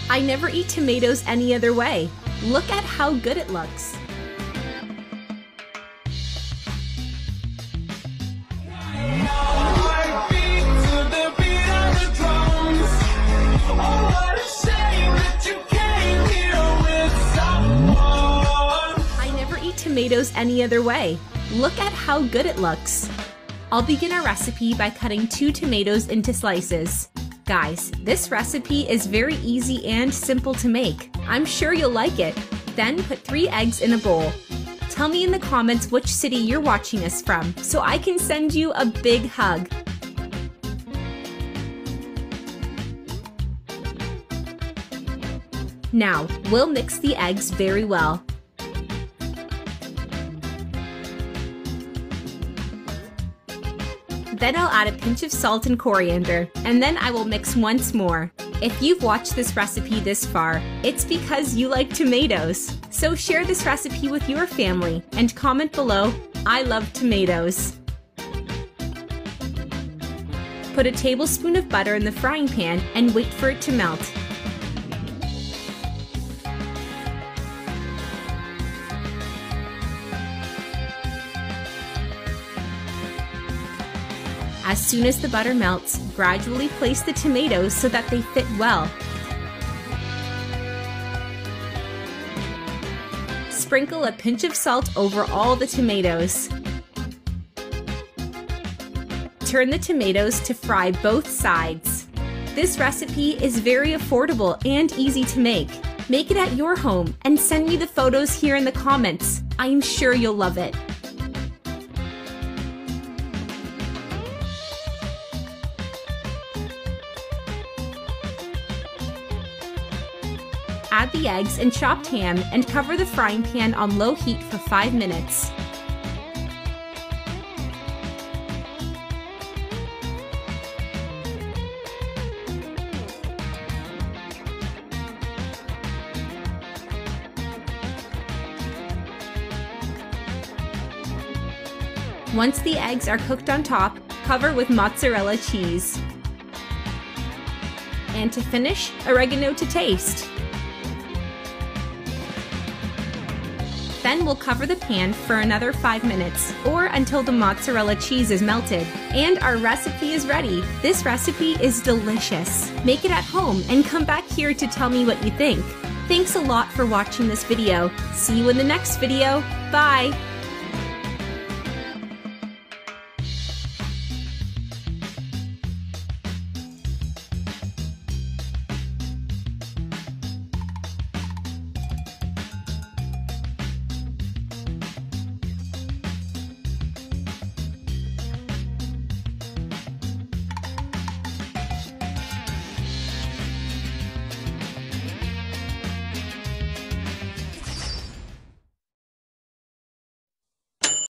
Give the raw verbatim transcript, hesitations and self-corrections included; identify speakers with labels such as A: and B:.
A: I never eat tomatoes any other way. Look at how good it looks. I never eat tomatoes any other way. Look at how good it looks. I'll begin our recipe by cutting two tomatoes into slices. Guys, this recipe is very easy and simple to make. I'm sure you'll like it. Then put three eggs in a bowl. Tell me in the comments which city you're watching us from so I can send you a big hug. Now, we'll mix the eggs very well. Then I'll add a pinch of salt and coriander, and then I will mix once more. If you've watched this recipe this far, it's because you like tomatoes. So share this recipe with your family and comment below, "I love tomatoes." Put a tablespoon of butter in the frying pan and wait for it to melt. As soon as the butter melts, gradually place the tomatoes so that they fit well. Sprinkle a pinch of salt over all the tomatoes. Turn the tomatoes to fry both sides. This recipe is very affordable and easy to make. Make it at your home and send me the photos here in the comments. I am sure you'll love it. Add the eggs and chopped ham and cover the frying pan on low heat for five minutes. Once the eggs are cooked on top, cover with mozzarella cheese. And to finish, oregano to taste. Then we'll cover the pan for another five minutes or until the mozzarella cheese is melted. And our recipe is ready. This recipe is delicious. Make it at home and come back here to tell me what you think. Thanks a lot for watching this video. See you in the next video. Bye!